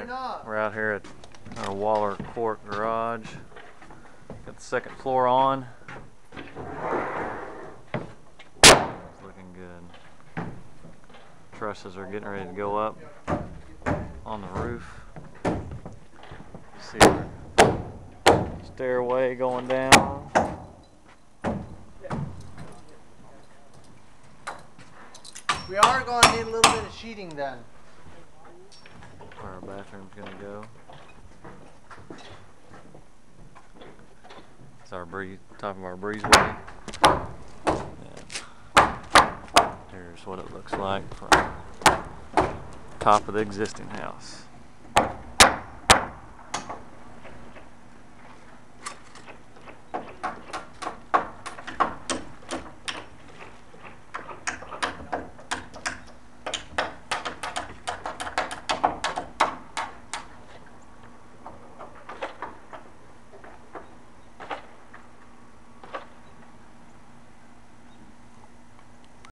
We're out here at our Waller Court garage. Got the second floor on. It's looking good. Trusses are getting ready to go up on the roof. See our stairway going down. We are going to need a little bit of sheeting done. Where our bathroom's going to go. It's our top of our breezeway. And here's what it looks like from top of the existing house.